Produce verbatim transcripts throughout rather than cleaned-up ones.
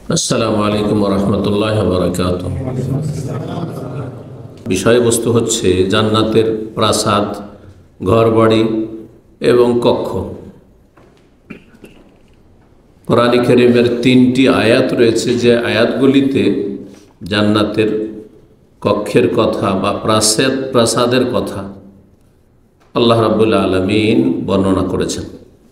আসসালামু আলাইকুম ওয়া রাহমাতুল্লাহি ওয়া বারাকাতুহু। বিষয়বস্তু হচ্ছে জান্নাতের প্রাসাদ, ঘরবাড়ি এবং কক্ষ। কোরআন কারীমের তিনটি আয়াত রয়েছে, যে আয়াতগুলিতে জান্নাতের কক্ষের কথা বা প্রাসাদ প্রাসাদের কথা আল্লাহ রাব্বুল আলামিন বর্ণনা করেছেন।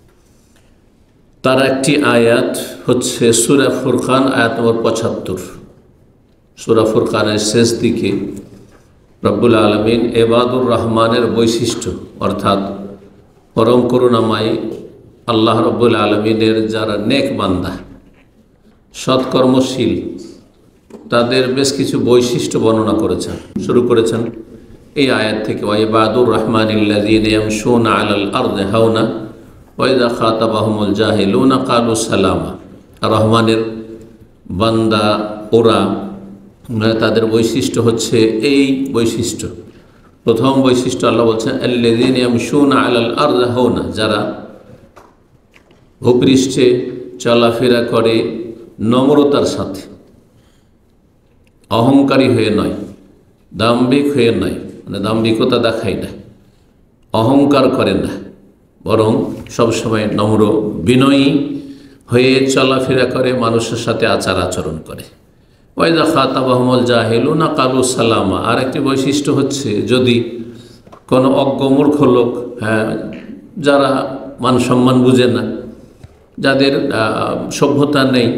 তার একটি আয়াত হচ্ছে সূরা ফুরকান, আয়াত নম্বর পঁচাত্তর। সূরা ফুরকানের শেষ দিকে রব্বুল আলামিন ইবাদুর রহমানের বৈশিষ্ট্য, অর্থাৎ পরম করুণাময় আল্লাহ রব্বুল আলামিনের যারা নেক বান্দা, সৎকর্মশীল, তাদের বেশ কিছু বৈশিষ্ট্য বর্ণনা করেছেন। শুরু করেছেন এই আয়াত থেকে, ওয়া ইবাদুর রহমানিল্লাযীনা ইয়ামশুনা আলাল আরদি হাওনা ওয়া ইযা খাতাবাহুমুল জাহিলুনা ক্বালু সালামা। রহমানের বান্দা ওরা, তাদের বৈশিষ্ট্য হচ্ছে এই বৈশিষ্ট্য। প্রথম বৈশিষ্ট্য আল্লাহ বলছেন আল্লাযীনা ইয়ামশুনা আলাল আরদি হাওনা, যারা ভূপৃষ্ঠে চলাফেরা করে নম্রতার সাথে, অহংকারী হয়ে নয়, দাম্ভিক হয়ে নয়, মানে দাম্ভিকতা দেখায় না, অহংকার করে না, বরং সবসময় নম্র বিনয়ী হয়ে চলাফেরা করে, মানুষের সাথে আচার আচরণ করে। ওয়া ইযা খাতাবাহুমুল জাহিলুনা ক্বালু সালামা। আর একটি বৈশিষ্ট্য হচ্ছে, যদি কোনো অজ্ঞ মূর্খ লোক, হ্যাঁ, যারা মান সম্মান বুঝে না, যাদের সভ্যতা নেই,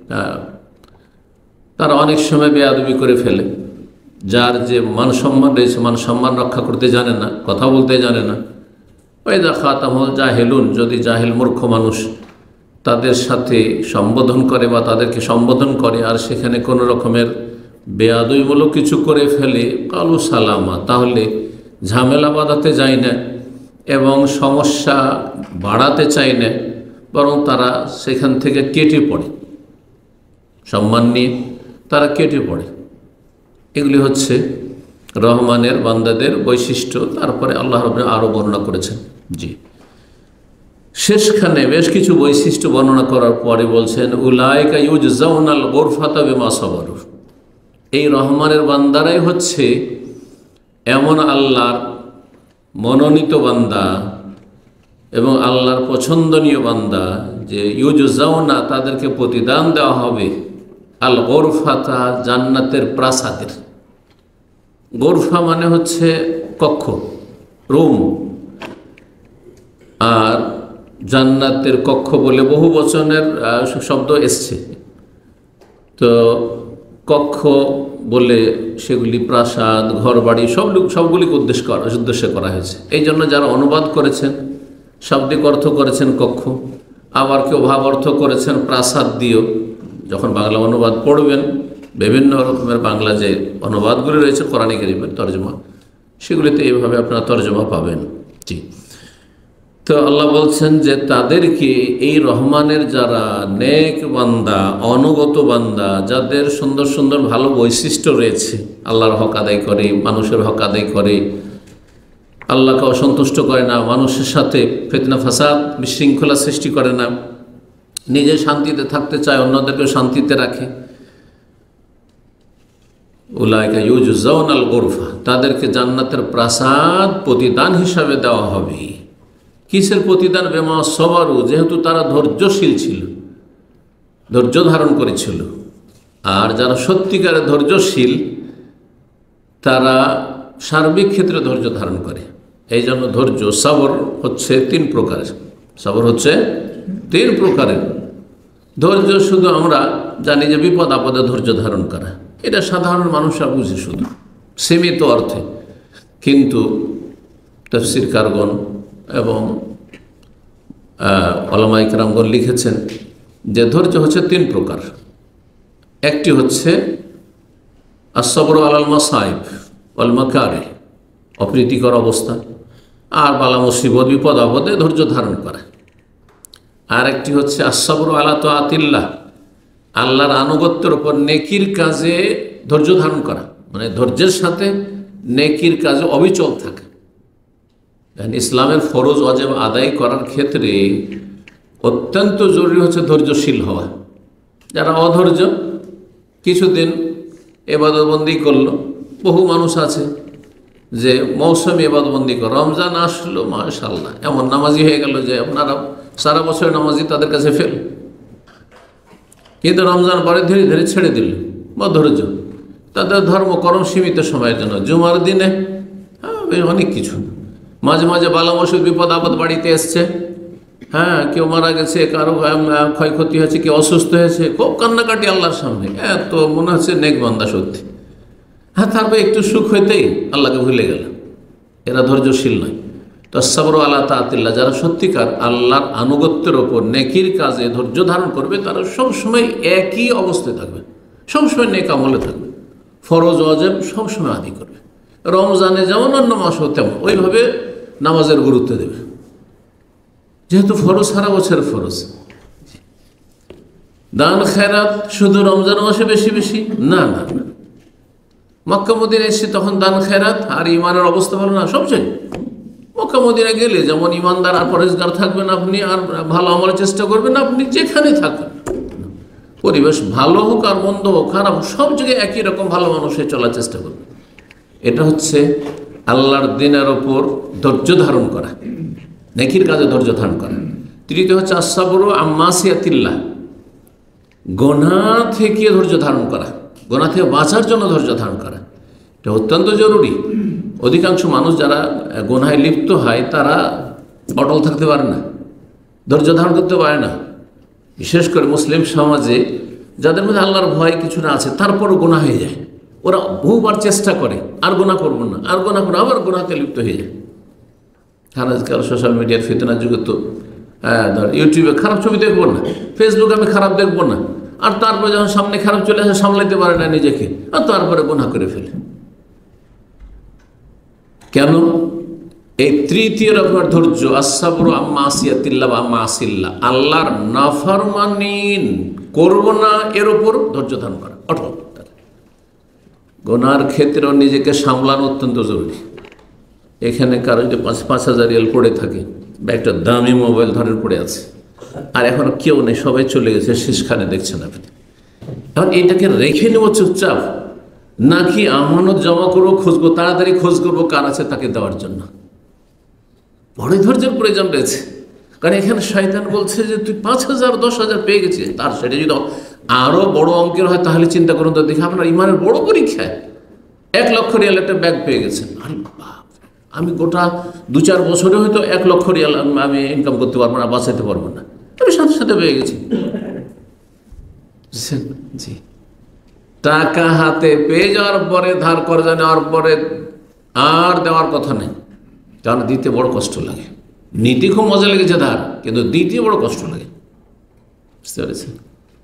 তারা অনেক সময় বেয়াদবি করে ফেলে। যার যে মান সম্মান রয়েছে, মান সম্মান রক্ষা করতে জানে না, কথা বলতে জানে না। ওয়া ইযা খাতাবাহুমুল জাহিলুন, যদি জাহিল মূর্খ মানুষ তাদের সাথে সম্বোধন করে বা তাদেরকে সম্বোধন করে, আর সেখানে কোনো রকমের বেয়াদবিমূলক কিছু করে ফেলে, ক্বালু সালামা, তাহলে ঝামেলা বাঁধাতে যায় না এবং সমস্যা বাড়াতে চায় না, বরং তারা সেখান থেকে কেটে পড়ে, সম্মান নিয়ে তারা কেটে পড়ে। এগুলি হচ্ছে রহমানের বান্দাদের বৈশিষ্ট্য। তারপরে আল্লাহ রাব্বুল আরও বর্ণনা করেছেন। জি, শেষখানে বেশ কিছু বৈশিষ্ট্য বর্ণনা করার পরে বলছেন উলাইকা ইউজজাউনাল গুরফাতা বিমা সাবারু। এই রহমানের বান্দারাই হচ্ছে এমন আল্লাহর মনোনীত বান্দা এবং আল্লাহর পছন্দনীয় বান্দা, যে ইউজজাউনা, তাদেরকে প্রতিদান দেওয়া হবে আল গুরফাতা, জান্নাতের প্রাসাদের। গোরফা মানে হচ্ছে কক্ষ, রুম। আর জান্নাতের কক্ষ বলে বহু বচনের শব্দ এসছে, তো কক্ষ বলে সেগুলি প্রাসাদ, ঘরবাড়ি সব সবগুলিকে উদ্দেশ্য করা উদ্দেশ্য করা হয়েছে। এই জন্য যারা অনুবাদ করেছেন, শাব্দিক অর্থ করেছেন কক্ষ, আবার কেউ ভাব অর্থ করেছেন প্রাসাদ দিয়েও। যখন বাংলা অনুবাদ পড়বেন, বিভিন্ন রকমের বাংলা যে অনুবাদগুলি রয়েছে কোরআন কারীমের তরজমা, সেগুলিতে এইভাবে আপনারা তরজমা পাবেন। জি, তো আল্লাহ বলছেন যে তাদেরকে, এই রহমানের যারা নেক বান্দা, অনুগত বান্দা, যাদের সুন্দর সুন্দর ভালো বৈশিষ্ট্য রয়েছে, আল্লাহর হক আদায় করে, মানুষের হক আদায় করে, আল্লাহকে অসন্তুষ্ট করে না, মানুষের সাথে ফিতনা ফাসাদ বিশৃঙ্খলা সৃষ্টি করে না, নিজে শান্তিতে থাকতে চায়, অন্যদেরকেও শান্তিতে রাখে, উলাইকা ইউজজাউনাল গুরফা, তাদেরকে জান্নাতের প্রাসাদ প্রতিদান হিসাবে দেওয়া হবে। কিসের প্রতিদান? বিমা সাবারু, যেহেতু তারা ধৈর্যশীল ছিল, ধৈর্য ধারণ করেছিল। আর যারা সত্যিকারের ধৈর্যশীল, তারা সার্বিক ক্ষেত্রে ধৈর্য ধারণ করে। এই জন্য ধৈর্য, সবর হচ্ছে তিন প্রকারের। সবর হচ্ছে তিন প্রকারের। ধৈর্য শুধু আমরা জানি যে বিপদ আপদে ধৈর্য ধারণ করা, এটা সাধারণ মানুষরা বুঝে শুধু সীমিত অর্থে, কিন্তু তাফসীরকারগণ এবং উলামায়ে কেরামগণ লিখেছেন যে ধৈর্য হচ্ছে তিন প্রকার। একটি হচ্ছে আস-সাবরু আলাল মাসাইব ওয়াল মাকারিহ, অপ্রীতিকর অবস্থা আর বালা মুসিবত, বিপদ আপদে ধৈর্য ধারণ করা। আর একটি হচ্ছে আস-সাবরু আলা তাআতিল্লাহ, আল্লাহর আনুগত্যের উপর নেকির কাজে ধৈর্য ধারণ করা, মানে ধৈর্যের সাথে নেকির কাজে অবিচল থাকা। ইসলামের ফরজ ওয়াজিব আদায় করার ক্ষেত্রে অত্যন্ত জরুরি হচ্ছে ধৈর্যশীল হওয়া। যারা অধৈর্য কিছুদিন ইবাদতবন্দি করলো, বহু মানুষ আছে যে মৌসুমি ইবাদতবন্দি করে, রমজান আসলো মাশাআল্লাহ এমন নামাজি হয়ে গেল যে আপনারা সারা বছর নামাজি তাদের কাছে ফেল, কিন্তু রমজান পরে ধীরে ধীরে ছেড়ে দিল। অধৈর্য, তাদের ধর্মকরম সীমিত সময়ের জন্য, জুমার দিনে হ্যাঁ অনেক কিছু, মাঝে মাঝে বালা মুসিবত বিপদ আপদ বাড়িতে এসছে, হ্যাঁ কেউ মারা গেছে, কারো ক্ষয়ক্ষতি হয়েছে, কেউ অসুস্থ হয়েছে, খুব কান্নাকাটি আল্লাহর সামনে, এত মনে হচ্ছে নেক বান্দা সত্যি। হ্যাঁ তারপরে একটু সুখ হইতেই আল্লাহকে ভুলে গেল, এরা ধৈর্যশীল নয়। তো সাবর আলা তাআতিল্লাহ, যারা সত্যিকার আল্লাহর আনুগত্যের ওপর নেকির কাজে ধৈর্য ধারণ করবে, তারা সবসময় একই অবস্থায় থাকবে, সবসময় নেক আমলে থাকবে, ফরজ ওয়াজিব সবসময় আদি করবে। রমজানে যেমন অন্য মাসও তেমন ওইভাবে নামাজের গুরুত্ব দেবে, যেহেতু ফরজ সারা বছর ফরজ। দান খেরাত শুধু রমজান মাসে বেশি বেশি না, না না, মক্কা মদিনা এসে তখন দান খেরাত আর ইমানের অবস্থা ভালো না সবচেয়ে। মক্কা মদিনা গেলে যেমন ইমানদার আর পরেজগার থাকবেন আপনি, আর ভালো আমলের চেষ্টা করবেন আপনি, যেখানে থাকবেন পরিবেশ ভালো হোক আর মন্দ হোক খারাপ, সব জায়গায় একই রকম ভালো মানুষে চলার চেষ্টা করবেন। এটা হচ্ছে আল্লাহর দ্বীনের ওপর ধৈর্য ধারণ করা, নেকির কাজে ধৈর্য ধারণ করা। তৃতীয় হচ্ছে আস-সাবরু আম্মা মাসিয়াতিল্লাহ, গুনাহ থেকে ধৈর্য ধারণ করা, গুনাহ থেকে বাঁচার জন্য ধৈর্য ধারণ করা, এটা অত্যন্ত জরুরি। অধিকাংশ মানুষ যারা গুনাহে লিপ্ত হয় তারা অটল থাকতে পারে না, ধৈর্য ধারণ করতে পারে না। বিশেষ করে মুসলিম সমাজে যাদের মধ্যে আল্লাহর ভয় কিছুটা আছে, তারপরও গুনাহ হয়ে যায়, ওরা বহুবার চেষ্টা করে আর গুনাহ করবো না, আর গুনাহ করবো, আবার গুনাহতে লিপ্ত হয়ে যায়। আর আজকাল সোশ্যাল মিডিয়ার ফিতনার যুগে তো হ্যাঁ ধর ইউটিউবে খারাপ ছবি দেখবো না, ফেসবুকে আমি খারাপ দেখবো না, আর তারপরে যখন সামনে খারাপ চলে আসে সামলাইতে পারে না নিজেকে, আর তারপরে গুনাহ করে ফেলে। কেন? এই তৃতীয় রকমের ধৈর্য, আস-সাবরু আম্মা মাসিয়াতিল্লাহ ওয়া মাসিল্লাহ, আল্লাহর নাফরমানি করব না এর উপর ধৈর্য ধারণ করা, অটল। গুনার ক্ষেত্রেও নিজেকে সামলানো অত্যন্ত জরুরি। এখানে কারো যদি পাঁচ পাঁচ হাজার রিয়াল পড়ে থাকে বা একটা দামি মোবাইল ধরে পড়ে আছে, আর এখন কেউ নেই, সবাই চলে গেছে, শেষখানে দেখছেন আপনি, এখন এইটাকে রেখে নেব চুপচাপ, নাকি আমানত জমা করবো, খুঁজবো, তাড়াতাড়ি খোঁজ করবো কার আছে তাকে দেওয়ার জন্য? বড় ধৈর্যের প্রয়োজন রয়েছে, কারণ এখানে শয়তান বলছে যে তুই পাঁচ হাজার দশ হাজার পেয়ে গেছিস, তার সেটা যদি আরো বড় অঙ্কের হয় তাহলে চিন্তা করুন তো, দেখি আপনার ইমানের বড় পরীক্ষায় এক লক্ষ রিয়াল একটা ব্যাগ পেয়ে গেছেন, আরে বাপ, আমি গোটা দু চার বছরে হয়তো এক লক্ষ রিয়াল আমি ইনকাম করতে পারবো না, বাঁচাইতে পারবো না, আমি সাথে সাথে পেয়ে গেছি। জি, টাকা হাতে পেয়ে যাওয়ার পরে, ধার কর্জা নেওয়ার পরে আর দেওয়ার কথা নেই, কারণ দিতে বড় কষ্ট লাগে। নিতে খুব মজা লেগেছে ধার, কিন্তু দিতে বড় কষ্ট লাগে, বুঝতে পেরেছেন?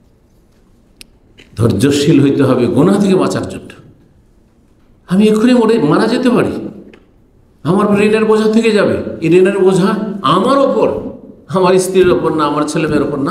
ধৈর্যশীল হইতে হবে গুনাহ থেকে বাঁচার জন্য। আমি এক্ষুনি মরে মারা যেতে পারি, আমার ঋণের বোঝা থেকে যাবে, এই ঋণের বোঝা আমার ওপর, আমার স্ত্রীর ওপর না, আমার ছেলে মেয়ের ওপর না,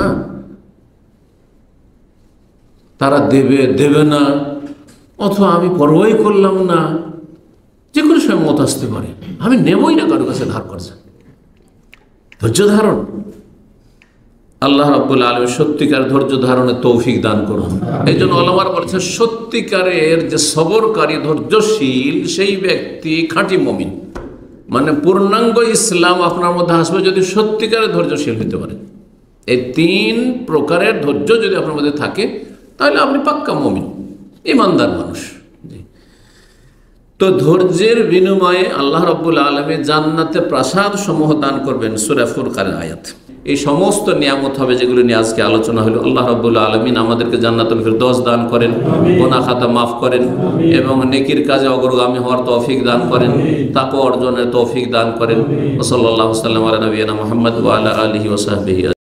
তারা দেবে দেবে না, অথবা আমি পরোয়াই করলাম না, যে কোনো সময় মত আসতে পারে, আমি নেবই না কারো কাছে ধার করছে। ধৈর্য ধারণ, আল্লাহ রাব্বুল আলামিন সত্যিকার ধৈর্য ধারণের তৌফিক দান করুন। এই জন্য ওলামারা বলছে সত্যিকারের যে সবরকারী ধৈর্যশীল সেই ব্যক্তি খাঁটি মুমিন, মানে পূর্ণাঙ্গ ইসলাম আপনার মধ্যে আসবে যদি সত্যিকারের ধৈর্যশীল হতে পারে। এই তিন প্রকারের ধৈর্য যদি আপনার মধ্যে থাকে তাহলে আপনি পাক্কা মুমিন, ইমানদার মানুষ। তো ধৈর্যের বিনিময়ে আল্লাহ রাব্বুল আলামিন জান্নাতে প্রাসাদ সমূহ দান করবেন, সূরা ফুরকানের আয়াত। এই সমস্ত নিয়ামত হবে যেগুলো নিয়ে আজকে আলোচনা হলো। আল্লাহ রাব্বুল আলামিন আমাদেরকে জান্নাতুল ফিরদৌস দান করেন, গুনাহ খাতা মাফ করেন এবং নেকির কাজে অগ্রগামী হওয়ার তৌফিক দান করেন, তাকওয়া অর্জনের তৌফিক দান করেন। ওয়া সাল্লাল্লাহু আলা নবিয়িনা মুহাম্মদ ওয়া আলা আলিহি ওয়া সাহবিহি।